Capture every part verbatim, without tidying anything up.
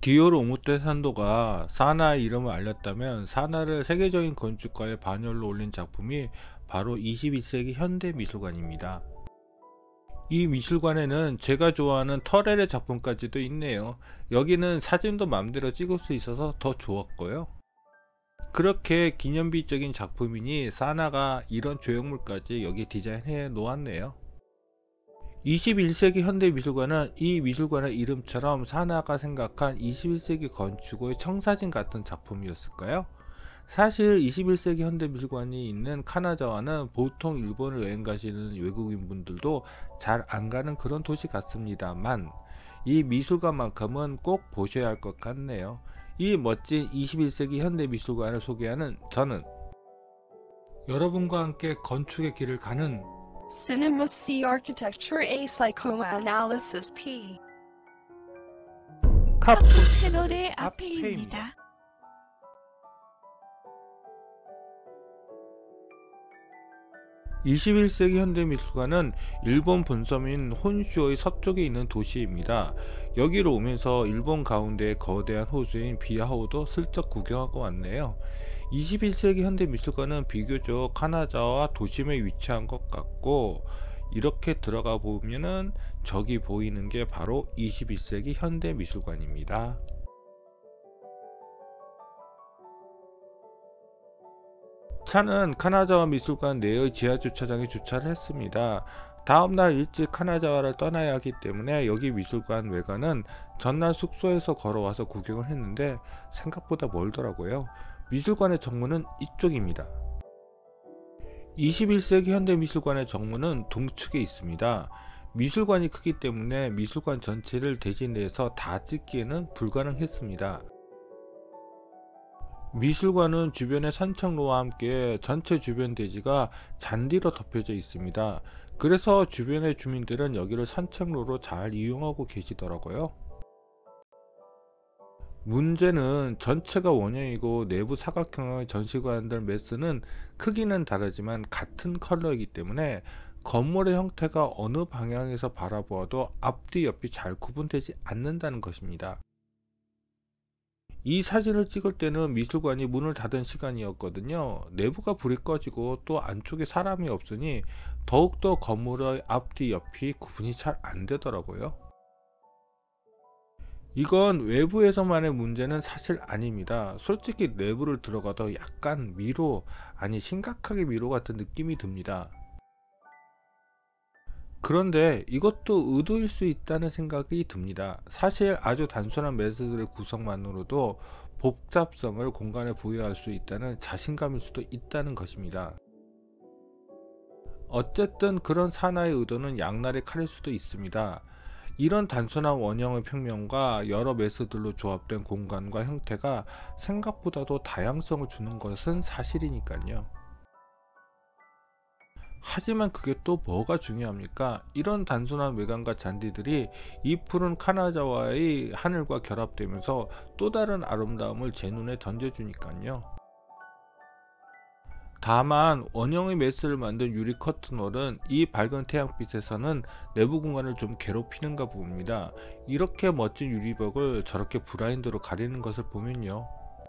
디오로 오모테산도가 사나의 이름을 알렸다면 사나를 세계적인 건축가의 반열로 올린 작품이 바로 이십일 세기 현대미술관입니다. 이 미술관에는 제가 좋아하는 터렐의 작품까지도 있네요. 여기는 사진도 맘대로 찍을 수 있어서 더 좋았고요. 그렇게 기념비적인 작품이니 사나가 이런 조형물까지 여기 디자인해 놓았네요. 이십일 세기 현대미술관은 이 미술관의 이름처럼 사나가 생각한 이십일 세기 건축의 청사진 같은 작품이었을까요? 사실 이십일 세기 현대미술관이 있는 카나자와는 보통 일본을 여행 가시는 외국인 분들도 잘 안 가는 그런 도시 같습니다만 이 미술관만큼은 꼭 보셔야 할 것 같네요. 이 멋진 이십일 세기 현대미술관을 소개하는 저는 여러분과 함께 건축의 길을 가는 Cinema C Architecture A Psychoanalysis P 카푸 채널의 앞에입니다. 앞에입니다. 이십일 세기 현대미술관은 일본 본섬인 혼슈의 서쪽에 있는 도시입니다. 여기로 오면서 일본 가운데의 거대한 호수인 비하호도 슬쩍 구경하고 왔네요. 이십일 세기 현대미술관은 비교적 카나자와 도심에 위치한 것 같고, 이렇게 들어가 보면은 저기 보이는 게 바로 이십일 세기 현대미술관입니다. 차는 카나자와 미술관 내의 지하주차장에 주차를 했습니다. 다음날 일찍 카나자와를 떠나야 하기 때문에 여기 미술관 외관은 전날 숙소에서 걸어와서 구경을 했는데 생각보다 멀더라고요. 미술관의 정문은 이쪽입니다. 이십일 세기 현대미술관의 정문은 동측에 있습니다. 미술관이 크기 때문에 미술관 전체를 대신해서 다 찍기에는 불가능했습니다. 미술관은 주변의 산책로와 함께 전체 주변 대지가 잔디로 덮여져 있습니다. 그래서 주변의 주민들은 여기를 산책로로 잘 이용하고 계시더라고요. 문제는 전체가 원형이고 내부 사각형의 전시관들 매스는 크기는 다르지만 같은 컬러이기 때문에 건물의 형태가 어느 방향에서 바라보아도 앞뒤 옆이 잘 구분되지 않는다는 것입니다. 이 사진을 찍을 때는 미술관이 문을 닫은 시간이었거든요. 내부가 불이 꺼지고 또 안쪽에 사람이 없으니 더욱더 건물의 앞뒤 옆이 구분이 잘 안 되더라고요. 이건 외부에서만의 문제는 사실 아닙니다. 솔직히 내부를 들어가도 약간 미로, 아니 심각하게 미로 같은 느낌이 듭니다. 그런데 이것도 의도일 수 있다는 생각이 듭니다. 사실 아주 단순한 매스들의 구성만으로도 복잡성을 공간에 부여할 수 있다는 자신감일 수도 있다는 것입니다. 어쨌든 그런 사나의 의도는 양날의 칼일 수도 있습니다. 이런 단순한 원형의 평면과 여러 매스들로 조합된 공간과 형태가 생각보다도 다양성을 주는 것은 사실이니까요. 하지만 그게 또 뭐가 중요합니까? 이런 단순한 외관과 잔디들이 이 푸른 카나자와의 하늘과 결합되면서 또 다른 아름다움을 제 눈에 던져주니까요. 다만 원형의 매스를 만든 유리 커튼홀은 이 밝은 태양빛에서는 내부 공간을 좀 괴롭히는가 봅니다. 이렇게 멋진 유리벽을 저렇게 블라인드로 가리는 것을 보면요.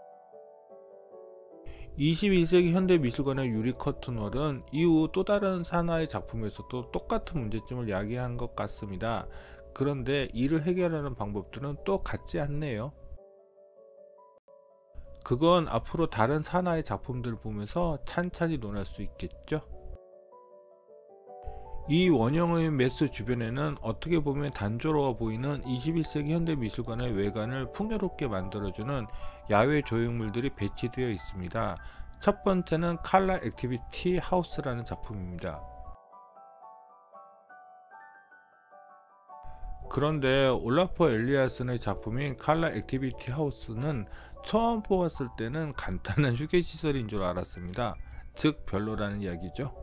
이십일 세기 현대미술관의 유리 커튼홀은 이후 또 다른 산하의 작품에서도 똑같은 문제점을 야기한 것 같습니다. 그런데 이를 해결하는 방법들은 또 같지 않네요. 그건 앞으로 다른 산하의 작품들을 보면서 찬찬히 논할 수 있겠죠. 이 원형의 매스 주변에는 어떻게 보면 단조로워 보이는 이십일 세기 현대미술관의 외관을 풍요롭게 만들어주는 야외 조형물들이 배치되어 있습니다. 첫 번째는 칼라 액티비티 하우스라는 작품입니다. 그런데 올라프 엘리아슨의 작품인 칼라 액티비티 하우스는 처음 보았을 때는 간단한 휴게시설인 줄 알았습니다. 즉 별로라는 이야기죠.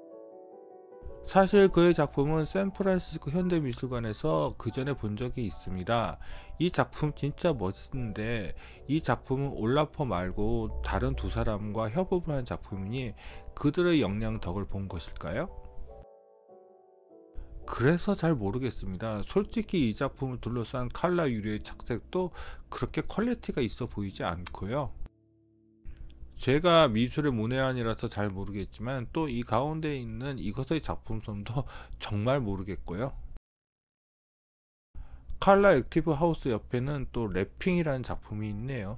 사실 그의 작품은 샌프란시스코 현대미술관에서 그 전에 본 적이 있습니다. 이 작품 진짜 멋있는데 이 작품은 올라퍼 말고 다른 두 사람과 협업을 한 작품이니 그들의 역량 덕을 본 것일까요? 그래서 잘 모르겠습니다. 솔직히 이 작품을 둘러싼 칼라 유리의 착색도 그렇게 퀄리티가 있어 보이지 않고요. 제가 미술의 문외한이라서 잘 모르겠지만 또 이 가운데 있는 이것의 작품성도 정말 모르겠고요. 칼라 액티브 하우스 옆에는 또 랩핑이라는 작품이 있네요.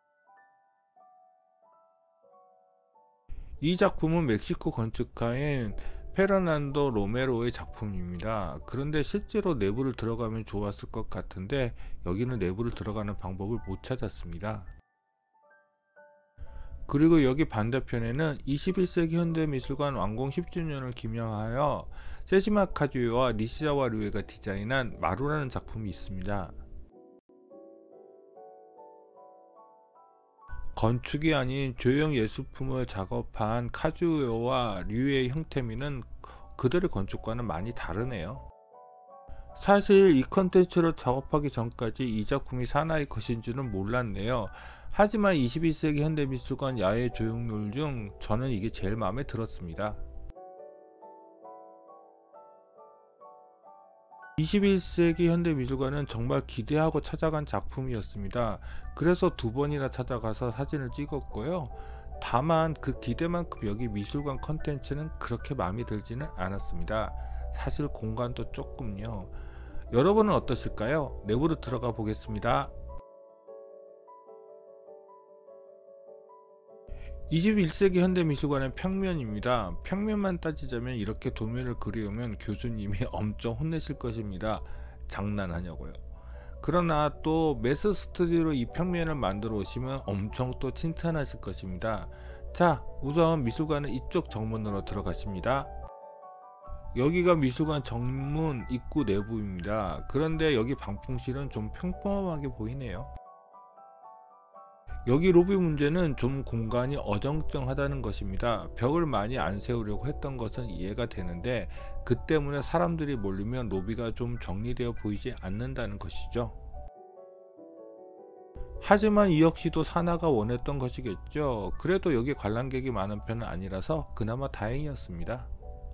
이 작품은 멕시코 건축가인 페르난도 로메로의 작품입니다. 그런데 실제로 내부를 들어가면 좋았을 것 같은데 여기는 내부를 들어가는 방법을 못 찾았습니다. 그리고 여기 반대편에는 이십일 세기 현대미술관 완공 십 주년을 기념하여 세지마 카즈요와 니시자와 류에가 디자인한 마루라는 작품이 있습니다. 건축이 아닌 조형 예술품을 작업한 카즈요와 류의 형태미는 그들의 건축과는 많이 다르네요. 사실 이 컨텐츠를 작업하기 전까지 이 작품이 사나이 것인 줄은 몰랐네요. 하지만 이십일 세기 현대미술관 야외 조형물 중 저는 이게 제일 마음에 들었습니다. 이십일 세기 현대미술관은 정말 기대하고 찾아간 작품이었습니다. 그래서 두 번이나 찾아가서 사진을 찍었고요. 다만 그 기대만큼 여기 미술관 컨텐츠는 그렇게 마음에 들지는 않았습니다. 사실 공간도 조금요. 여러분은 어떠실까요? 내부로 들어가 보겠습니다. 이십일 세기 현대미술관의 평면입니다. 평면만 따지자면 이렇게 도면을 그리우면 교수님이 엄청 혼내실 것입니다. 장난하냐고요. 그러나 또 메스 스튜디오로 이 평면을 만들어 오시면 엄청 또 칭찬하실 것입니다. 자, 우선 미술관은 이쪽 정문으로 들어가십니다. 여기가 미술관 정문 입구 내부입니다. 그런데 여기 방풍실은 좀 평범하게 보이네요. 여기 로비 문제는 좀 공간이 어정쩡하다는 것입니다. 벽을 많이 안 세우려고 했던 것은 이해가 되는데 그 때문에 사람들이 몰리면 로비가 좀 정리되어 보이지 않는다는 것이죠. 하지만 이 역시도 사나가 원했던 것이겠죠. 그래도 여기 관람객이 많은 편은 아니라서 그나마 다행이었습니다.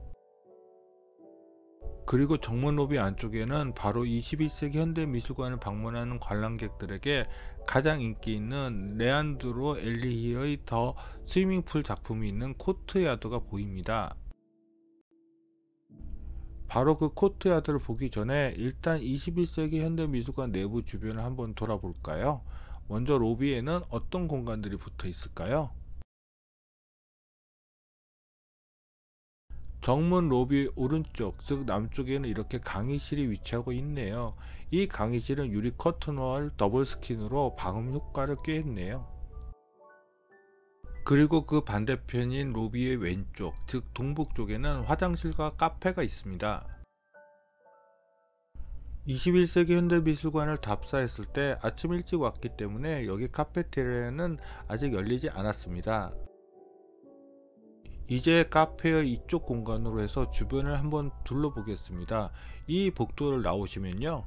그리고 정문 로비 안쪽에는 바로 이십일 세기 현대미술관을 방문하는 관람객들에게 가장 인기 있는 레안드로 엘리히의 더 스위밍풀 작품이 있는 코트야드가 보입니다. 바로 그 코트야드를 보기 전에 일단 이십일 세기 현대미술관 내부 주변을 한번 돌아볼까요? 먼저 로비에는 어떤 공간들이 붙어 있을까요? 정문 로비 오른쪽, 즉 남쪽에는 이렇게 강의실이 위치하고 있네요. 이 강의실은 유리 커튼월 더블 스킨으로 방음 효과를 꾀했네요. 그리고 그 반대편인 로비의 왼쪽, 즉 동북 쪽에는 화장실과 카페가 있습니다. 이십일 세기 현대미술관을 답사했을 때 아침 일찍 왔기 때문에 여기 카페테리아는 아직 열리지 않았습니다. 이제 카페의 이쪽 공간으로 해서 주변을 한번 둘러보겠습니다. 이 복도를 나오시면요,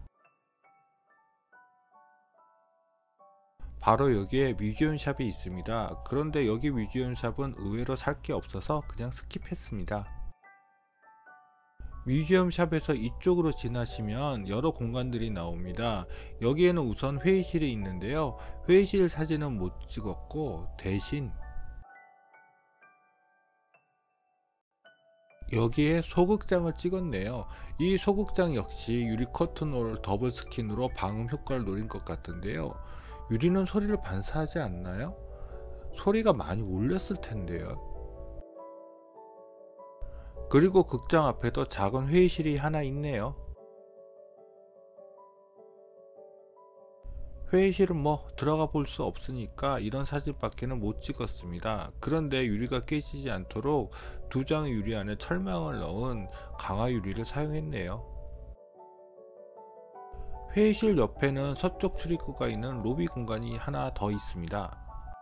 바로 여기에 뮤지엄 샵이 있습니다. 그런데 여기 뮤지엄 샵은 의외로 살 게 없어서 그냥 스킵했습니다. 뮤지엄 샵에서 이쪽으로 지나시면 여러 공간들이 나옵니다. 여기에는 우선 회의실이 있는데요, 회의실 사진은 못 찍었고 대신 여기에 소극장을 찍었네요. 이 소극장 역시 유리 커튼홀 더블 스킨으로 방음 효과를 노린 것 같은데요. 유리는 소리를 반사하지 않나요? 소리가 많이 울렸을 텐데요. 그리고 극장 앞에도 작은 회의실이 하나 있네요. 회의실은 뭐 들어가 볼 수 없으니까 이런 사진밖에는 못 찍었습니다. 그런데 유리가 깨지지 않도록 두 장의 유리 안에 철망을 넣은 강화 유리를 사용했네요. 회의실 옆에는 서쪽 출입구가 있는 로비 공간이 하나 더 있습니다.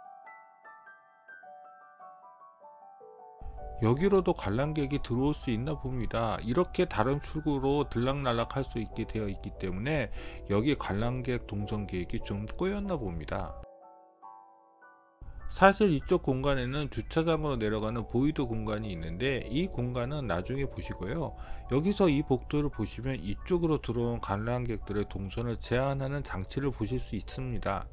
여기로도 관람객이 들어올 수 있나 봅니다. 이렇게 다른 출구로 들락날락 할 수 있게 되어 있기 때문에 여기 관람객 동선 계획이 좀 꼬였나 봅니다. 사실 이쪽 공간에는 주차장으로 내려가는 보이드 공간이 있는데 이 공간은 나중에 보시고요. 여기서 이 복도를 보시면 이쪽으로 들어온 관람객들의 동선을 제한하는 장치를 보실 수 있습니다.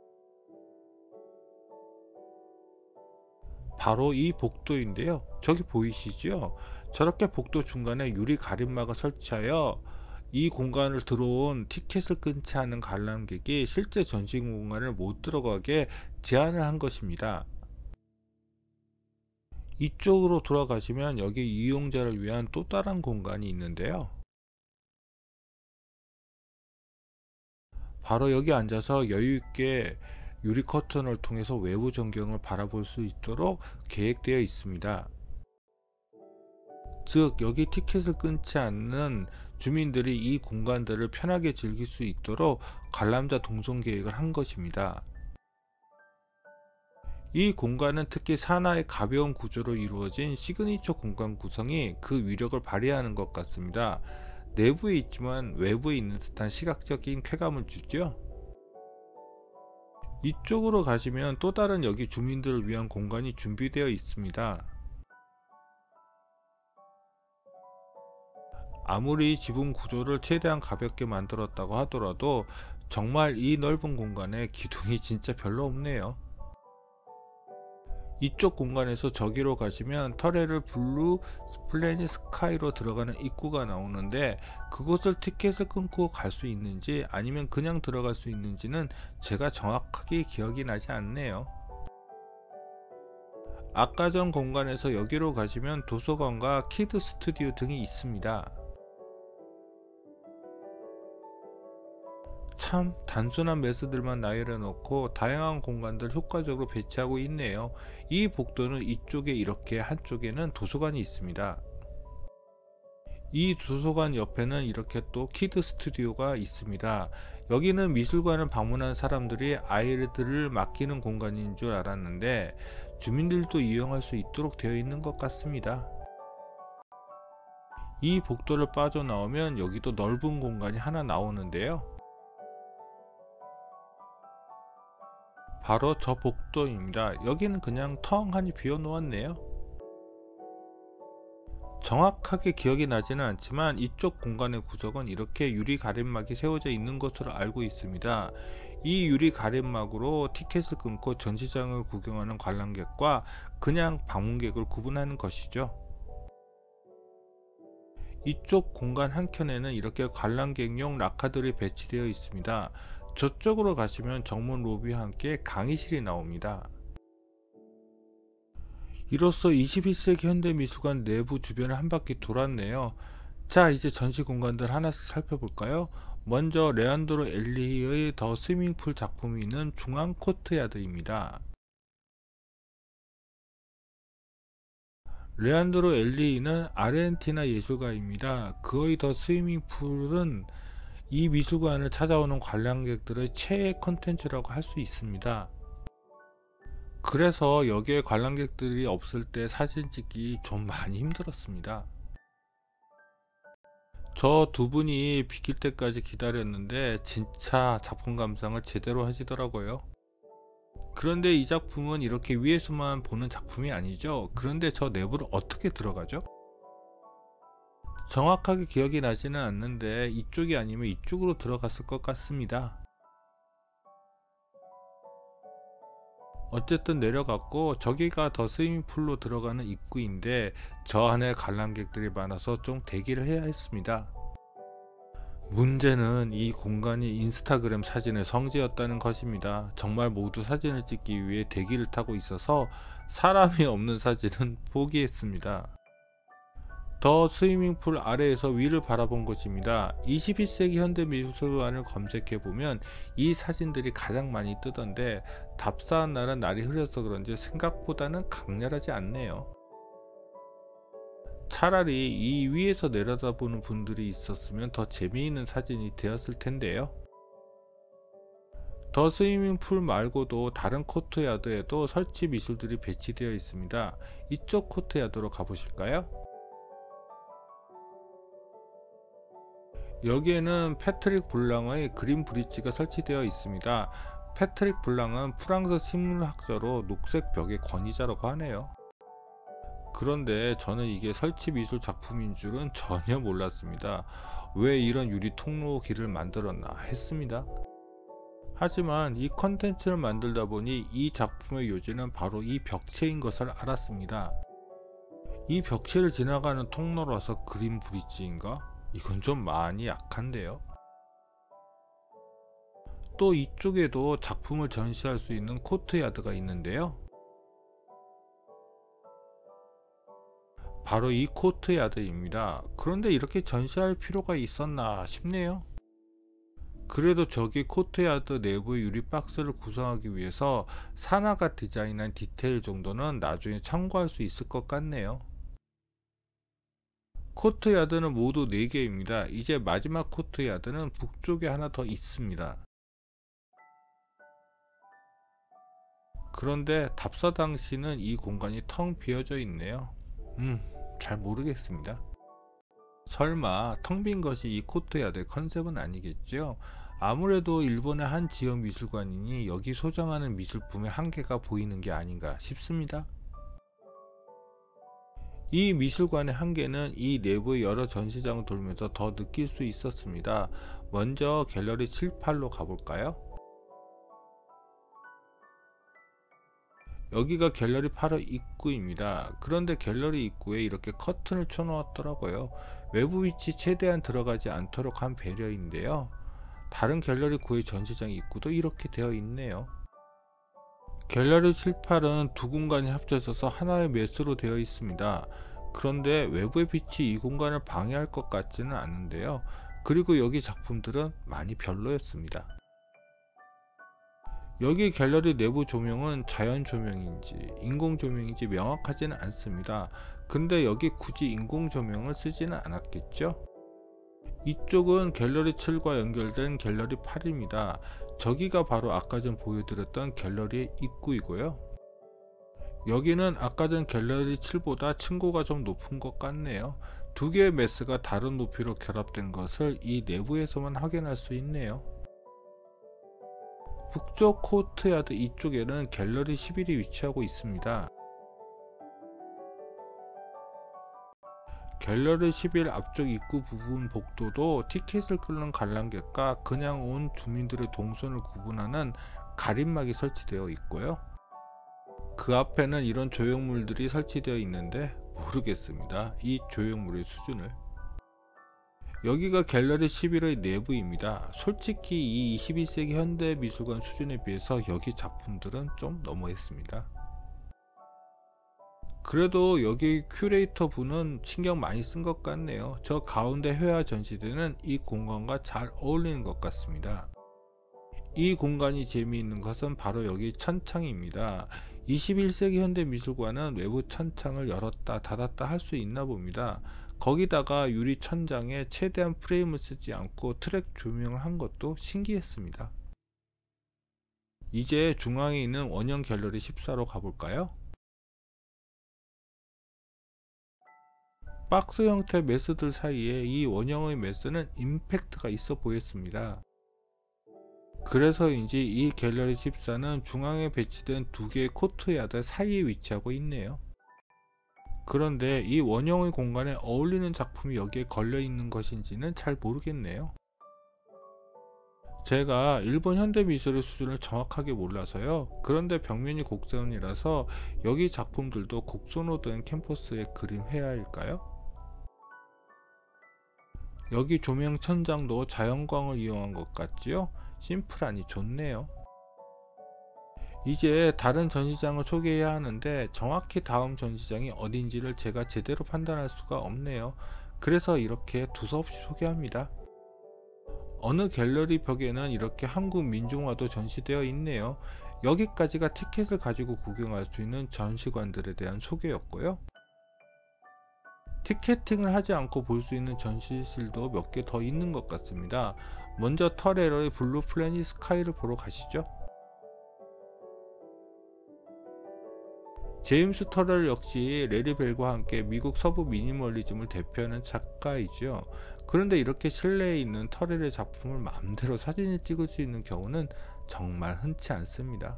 바로 이 복도인데요. 저기 보이시죠? 저렇게 복도 중간에 유리 가림막을 설치하여 이 공간을 들어온 티켓을 끊지 않은 관람객이 실제 전시 공간을 못 들어가게 제한을 한 것입니다. 이쪽으로 돌아가시면 여기 이용자를 위한 또 다른 공간이 있는데요. 바로 여기 앉아서 여유있게 유리 커튼을 통해서 외부 전경을 바라볼 수 있도록 계획되어 있습니다. 즉 여기 티켓을 끊지 않는 주민들이 이 공간들을 편하게 즐길 수 있도록 관람자 동선 계획을 한 것입니다. 이 공간은 특히 산하의 가벼운 구조로 이루어진 시그니처 공간 구성이 그 위력을 발휘하는 것 같습니다. 내부에 있지만 외부에 있는 듯한 시각적인 쾌감을 주죠. 이쪽으로 가시면 또 다른 여기 주민들을 위한 공간이 준비되어 있습니다. 아무리 지붕 구조를 최대한 가볍게 만들었다고 하더라도 정말 이 넓은 공간에 기둥이 진짜 별로 없네요. 이쪽 공간에서 저기로 가시면 터레를 블루 스플래닛 스카이로 들어가는 입구가 나오는데 그곳을 티켓을 끊고 갈 수 있는지 아니면 그냥 들어갈 수 있는지는 제가 정확하게 기억이 나지 않네요. 아까 전 공간에서 여기로 가시면 도서관과 키드 스튜디오 등이 있습니다. 참 단순한 매스들만 나열해 놓고 다양한 공간들 효과적으로 배치하고 있네요. 이 복도는 이쪽에 이렇게 한쪽에는 도서관이 있습니다. 이 도서관 옆에는 이렇게 또 키드 스튜디오가 있습니다. 여기는 미술관을 방문한 사람들이 아이들을 맡기는 공간인 줄 알았는데 주민들도 이용할 수 있도록 되어 있는 것 같습니다. 이 복도를 빠져나오면 여기도 넓은 공간이 하나 나오는데요. 바로 저 복도입니다. 여기는 그냥 텅하니 비워 놓았네요. 정확하게 기억이 나지는 않지만 이쪽 공간의 구석은 이렇게 유리 가림막이 세워져 있는 것으로 알고 있습니다. 이 유리 가림막으로 티켓을 끊고 전시장을 구경하는 관람객과 그냥 방문객을 구분하는 것이죠. 이쪽 공간 한켠에는 이렇게 관람객용 락카들이 배치되어 있습니다. 저쪽으로 가시면 정문 로비와 함께 강의실이 나옵니다. 이로써 이십일 세기 현대미술관 내부 주변을 한 바퀴 돌았네요. 자, 이제 전시 공간들 하나씩 살펴볼까요? 먼저 레안드로 엘리히의 더 스위밍풀 작품이 있는 중앙 코트야드입니다. 레안드로 엘리히는 아르헨티나 예술가입니다. 그의 더 스위밍풀은 이 미술관을 찾아오는 관람객들의 최애 컨텐츠라고 할 수 있습니다. 그래서 여기에 관람객들이 없을 때 사진 찍기 좀 많이 힘들었습니다. 저 두 분이 비킬 때까지 기다렸는데 진짜 작품 감상을 제대로 하시더라고요. 그런데 이 작품은 이렇게 위에서만 보는 작품이 아니죠. 그런데 저 내부를 어떻게 들어가죠? 정확하게 기억이 나지는 않는데 이쪽이 아니면 이쪽으로 들어갔을 것 같습니다. 어쨌든 내려갔고 저기가 더 스위밍풀로 들어가는 입구인데 저 안에 관람객들이 많아서 좀 대기를 해야 했습니다. 문제는 이 공간이 인스타그램 사진의 성지였다는 것입니다. 정말 모두 사진을 찍기 위해 대기를 타고 있어서 사람이 없는 사진은 포기했습니다. 더 스위밍풀 아래에서 위를 바라본 것입니다. 이십일 세기 현대미술관을 검색해보면 이 사진들이 가장 많이 뜨던데 답사한 날은 날이 흐려서 그런지 생각보다는 강렬하지 않네요. 차라리 이 위에서 내려다보는 분들이 있었으면 더 재미있는 사진이 되었을 텐데요. 더 스위밍풀 말고도 다른 코트야드에도 설치 미술들이 배치되어 있습니다. 이쪽 코트야드로 가보실까요? 여기에는 패트릭 블랑의 그린 브릿지가 설치되어 있습니다. 패트릭 블랑은 프랑스 식물학자로 녹색 벽의 권위자라고 하네요. 그런데 저는 이게 설치 미술 작품인 줄은 전혀 몰랐습니다. 왜 이런 유리 통로 길을 만들었나 했습니다. 하지만 이 컨텐츠를 만들다 보니 이 작품의 요지는 바로 이 벽체인 것을 알았습니다. 이 벽체를 지나가는 통로라서 그린 브릿지인가? 이건 좀 많이 약한데요. 또 이쪽에도 작품을 전시할 수 있는 코트야드가 있는데요. 바로 이 코트야드입니다. 그런데 이렇게 전시할 필요가 있었나 싶네요. 그래도 저기 코트야드 내부의 유리 박스를 구성하기 위해서 사나가 디자인한 디테일 정도는 나중에 참고할 수 있을 것 같네요. 코트야드는 모두 네 개입니다. 이제 마지막 코트야드는 북쪽에 하나 더 있습니다. 그런데 답사 당시는 이 공간이 텅 비어져 있네요. 음, 잘 모르겠습니다. 설마 텅 빈 것이 이 코트야드의 컨셉은 아니겠죠? 아무래도 일본의 한 지역 미술관이니 여기 소장하는 미술품의 한계가 보이는 게 아닌가 싶습니다. 이 미술관의 한계는 이 내부의 여러 전시장을 돌면서 더 느낄 수 있었습니다. 먼저 갤러리 칠, 팔로 가볼까요? 여기가 갤러리 팔의 입구입니다. 그런데 갤러리 입구에 이렇게 커튼을 쳐놓았더라고요. 외부 빛이 최대한 들어가지 않도록 한 배려인데요. 다른 갤러리 구의 전시장 입구도 이렇게 되어 있네요. 갤러리 칠, 팔은 두 공간이 합쳐져서 하나의 메스로 되어 있습니다. 그런데 외부의 빛이 이 공간을 방해할 것 같지는 않은데요. 그리고 여기 작품들은 많이 별로였습니다. 여기 갤러리 내부 조명은 자연 조명인지 인공 조명인지 명확하지는 않습니다. 근데 여기 굳이 인공 조명을 쓰지는 않았겠죠? 이쪽은 갤러리 칠과 연결된 갤러리 팔입니다. 저기가 바로 아까 전 보여드렸던 갤러리의 입구이고요. 여기는 아까 전 갤러리 칠보다 층고가 좀 높은 것 같네요. 두 개의 메스가 다른 높이로 결합된 것을 이 내부에서만 확인할 수 있네요. 북쪽 코트야드 이쪽에는 갤러리 십일이 위치하고 있습니다. 갤러리 십일 앞쪽 입구 부분 복도도 티켓을 끊는 관람객과 그냥 온 주민들의 동선을 구분하는 가림막이 설치되어 있고요. 그 앞에는 이런 조형물들이 설치되어 있는데 모르겠습니다. 이 조형물의 수준을. 여기가 갤러리 십일의 내부입니다. 솔직히 이 이십일 세기 현대미술관 수준에 비해서 여기 작품들은 좀 너무했습니다. 그래도 여기 큐레이터 분은 신경 많이 쓴 것 같네요. 저 가운데 회화 전시대는 이 공간과 잘 어울리는 것 같습니다. 이 공간이 재미있는 것은 바로 여기 천창입니다. 이십일 세기 현대미술관은 외부 천창을 열었다 닫았다 할 수 있나 봅니다. 거기다가 유리 천장에 최대한 프레임을 쓰지 않고 트랙 조명을 한 것도 신기했습니다. 이제 중앙에 있는 원형 갤러리 십사로 가볼까요? 박스 형태 메스들 사이에 이 원형의 메스는 임팩트가 있어 보였습니다. 그래서인지 이 갤러리 십사는 중앙에 배치된 두 개의 코트야드 사이에 위치하고 있네요. 그런데 이 원형의 공간에 어울리는 작품이 여기에 걸려 있는 것인지는 잘 모르겠네요. 제가 일본 현대미술의 수준을 정확하게 몰라서요. 그런데 벽면이 곡선이라서 여기 작품들도 곡선으로 된 캔버스의 그림 회화일까요? 여기 조명 천장도 자연광을 이용한 것 같지요? 심플하니 좋네요. 이제 다른 전시장을 소개해야 하는데 정확히 다음 전시장이 어딘지를 제가 제대로 판단할 수가 없네요. 그래서 이렇게 두서없이 소개합니다. 어느 갤러리 벽에는 이렇게 한국 민중화도 전시되어 있네요. 여기까지가 티켓을 가지고 구경할 수 있는 전시관들에 대한 소개였고요. 티켓팅을 하지 않고 볼 수 있는 전시실도 몇 개 더 있는 것 같습니다. 먼저 터레러의 블루 플래닛 스카이를 보러 가시죠. 제임스 터렐 역시 레리 벨과 함께 미국 서부 미니멀리즘을 대표하는 작가이죠. 그런데 이렇게 실내에 있는 터렐의 작품을 마음대로 사진을 찍을 수 있는 경우는 정말 흔치 않습니다.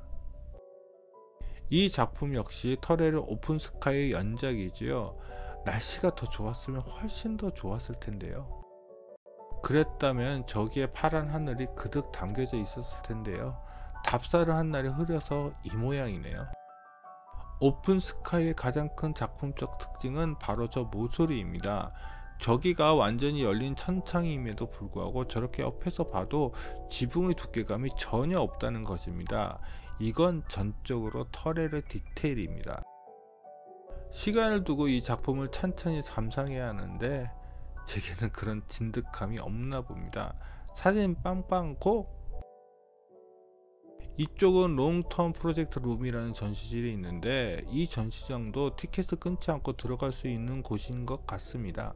이 작품 역시 터레르 오픈 스카이의 연작이지요. 날씨가 더 좋았으면 훨씬 더 좋았을 텐데요. 그랬다면 저기에 파란 하늘이 그득 담겨져 있었을 텐데요. 답사를 한 날이 흐려서 이 모양이네요. 오픈 스카이의 가장 큰 작품적 특징은 바로 저 모서리입니다. 저기가 완전히 열린 천창임에도 불구하고 저렇게 옆에서 봐도 지붕의 두께감이 전혀 없다는 것입니다. 이건 전적으로 터레르 디테일입니다. 시간을 두고 이 작품을 찬찬히 감상해야 하는데 제게는 그런 진득함이 없나 봅니다. 사진 빵빵고. 이쪽은 롱텀 프로젝트 룸이라는 전시실이 있는데 이 전시장도 티켓을 끊지 않고 들어갈 수 있는 곳인 것 같습니다.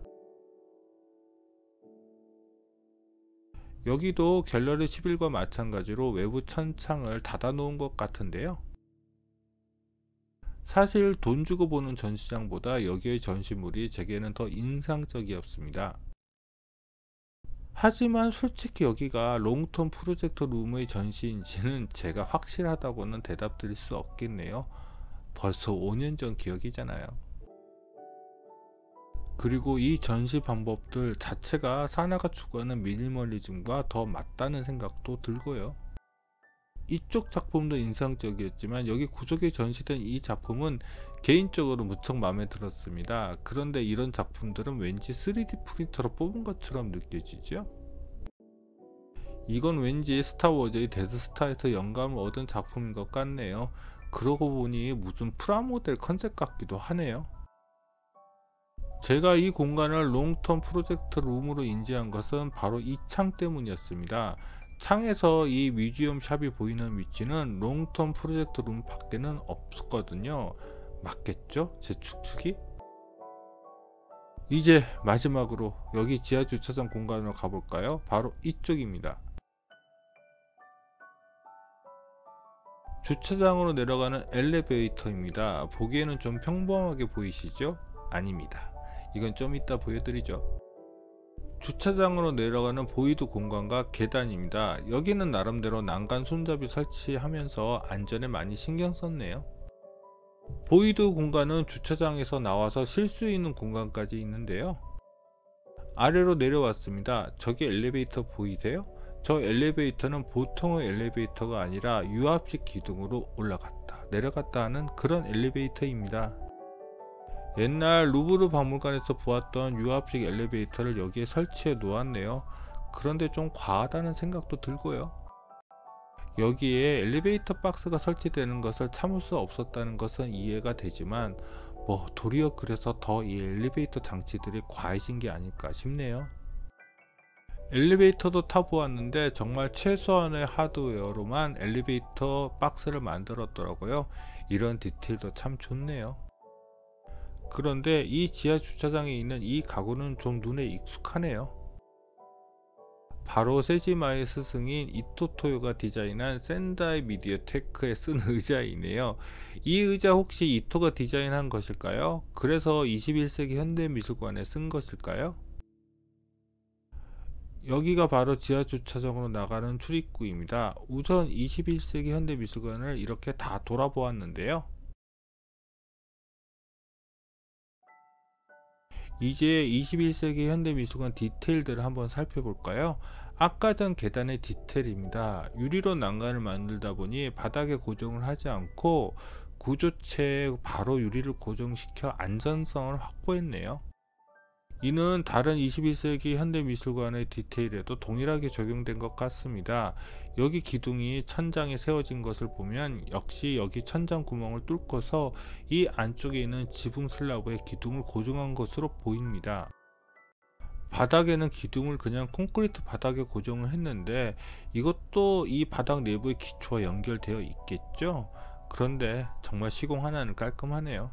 여기도 갤러리 십일과 마찬가지로 외부 천창을 닫아 놓은 것 같은데요. 사실 돈 주고 보는 전시장보다 여기의 전시물이 제게는 더 인상적이었습니다. 하지만 솔직히 여기가 롱텀 프로젝트 룸의 전시인지는 제가 확실하다고는 대답 드릴 수 없겠네요. 벌써 오 년 전 기억이잖아요. 그리고 이 전시 방법들 자체가 사나가 추구하는 미니멀리즘과 더 맞다는 생각도 들고요. 이쪽 작품도 인상적이었지만 여기 구석에 전시된 이 작품은 개인적으로 무척 마음에 들었습니다. 그런데 이런 작품들은 왠지 쓰리디 프린터로 뽑은 것처럼 느껴지죠. 이건 왠지 스타워즈의 데스스타에서 영감을 얻은 작품인 것 같네요. 그러고 보니 무슨 프라모델 컨셉 같기도 하네요. 제가 이 공간을 롱텀 프로젝트 룸으로 인지한 것은 바로 이 창 때문이었습니다. 창에서 이 뮤지엄 샵이 보이는 위치는 롱텀 프로젝트 룸 밖에는 없었거든요. 맞겠죠? 제 추측이? 이제 마지막으로 여기 지하 주차장 공간으로 가볼까요? 바로 이쪽입니다. 주차장으로 내려가는 엘리베이터입니다. 보기에는 좀 평범하게 보이시죠? 아닙니다. 이건 좀 이따 보여드리죠. 주차장으로 내려가는 보이드 공간과 계단입니다. 여기는 나름대로 난간 손잡이 설치하면서 안전에 많이 신경 썼네요. 보이드 공간은 주차장에서 나와서 쉴 수 있는 공간까지 있는데요. 아래로 내려왔습니다. 저기 엘리베이터 보이세요? 저 엘리베이터는 보통의 엘리베이터가 아니라 유압식 기둥으로 올라갔다 내려갔다 하는 그런 엘리베이터입니다. 옛날 루브르 박물관에서 보았던 유압식 엘리베이터를 여기에 설치해 놓았네요. 그런데 좀 과하다는 생각도 들고요. 여기에 엘리베이터 박스가 설치되는 것을 참을 수 없었다는 것은 이해가 되지만 뭐 도리어 그래서 더 이 엘리베이터 장치들이 과해진 게 아닐까 싶네요. 엘리베이터도 타보았는데 정말 최소한의 하드웨어로만 엘리베이터 박스를 만들었더라고요. 이런 디테일도 참 좋네요. 그런데 이 지하 주차장에 있는 이 가구는 좀 눈에 익숙하네요. 바로 세지마의 스승인 이토토요가 디자인한 센다이 미디어테크에 쓴 의자이네요. 이 의자 혹시 이토가 디자인한 것일까요? 그래서 이십일 세기 현대미술관에 쓴 것일까요? 여기가 바로 지하 주차장으로 나가는 출입구입니다. 우선 이십일 세기 현대미술관을 이렇게 다 돌아보았는데요. 이제 이십일 세기 현대미술관 디테일들을 한번 살펴볼까요? 아까 전 계단의 디테일입니다. 유리로 난간을 만들다 보니 바닥에 고정을 하지 않고 구조체에 바로 유리를 고정시켜 안전성을 확보했네요. 이는 다른 이십일 세기 현대미술관의 디테일에도 동일하게 적용된 것 같습니다. 여기 기둥이 천장에 세워진 것을 보면 역시 여기 천장 구멍을 뚫고서 이 안쪽에 있는 지붕 슬라브에 기둥을 고정한 것으로 보입니다. 바닥에는 기둥을 그냥 콘크리트 바닥에 고정을 했는데 이것도 이 바닥 내부의 기초와 연결되어 있겠죠? 그런데 정말 시공 하나는 깔끔하네요.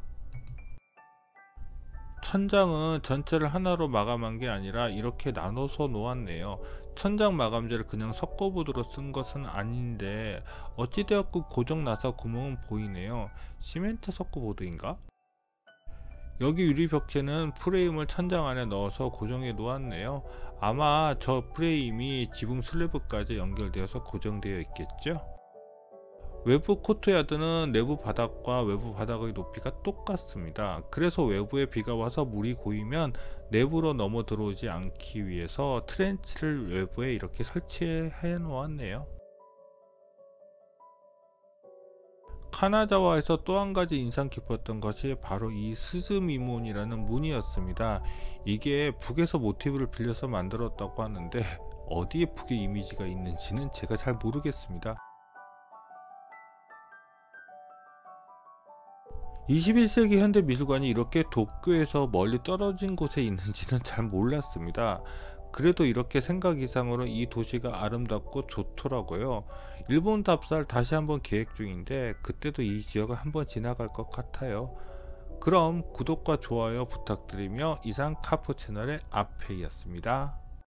천장은 전체를 하나로 마감한 게 아니라 이렇게 나눠서 놓았네요. 천장 마감재를 그냥 석고보드로 쓴 것은 아닌데 어찌되었고 고정나사 구멍은 보이네요. 시멘트 석고보드인가? 여기 유리 벽체는 프레임을 천장 안에 넣어서 고정해 놓았네요. 아마 저 프레임이 지붕 슬래브까지 연결되어서 고정되어 있겠죠? 외부 코트야드는 내부 바닥과 외부 바닥의 높이가 똑같습니다. 그래서 외부에 비가 와서 물이 고이면 내부로 넘어 들어오지 않기 위해서 트렌치를 외부에 이렇게 설치해 놓았네요. 카나자와에서 또 한 가지 인상 깊었던 것이 바로 이 스즈미몬이라는 문이었습니다. 이게 북에서 모티브를 빌려서 만들었다고 하는데 어디에 북의 이미지가 있는지는 제가 잘 모르겠습니다. 이십일 세기 현대미술관이 이렇게 도쿄에서 멀리 떨어진 곳에 있는지는 잘 몰랐습니다. 그래도 이렇게 생각 이상으로 이 도시가 아름답고 좋더라고요. 일본 답사를 다시 한번 계획 중인데 그때도 이 지역을 한번 지나갈 것 같아요. 그럼 구독과 좋아요 부탁드리며 이상 카푸 채널의 아페이였습니다.